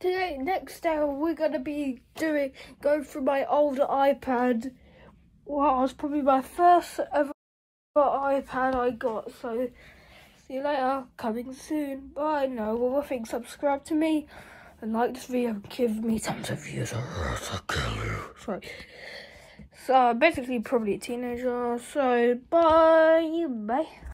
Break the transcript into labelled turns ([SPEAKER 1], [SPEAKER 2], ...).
[SPEAKER 1] Next day, we're gonna be going through my older iPad. Well, it was probably my first ever iPad I got. So, see you later. Coming soon. Bye. No, well, I think subscribe to me and like this video. Give me tons of views, or else I'll kill you. Sorry. So, basically, probably a teenager. So, bye.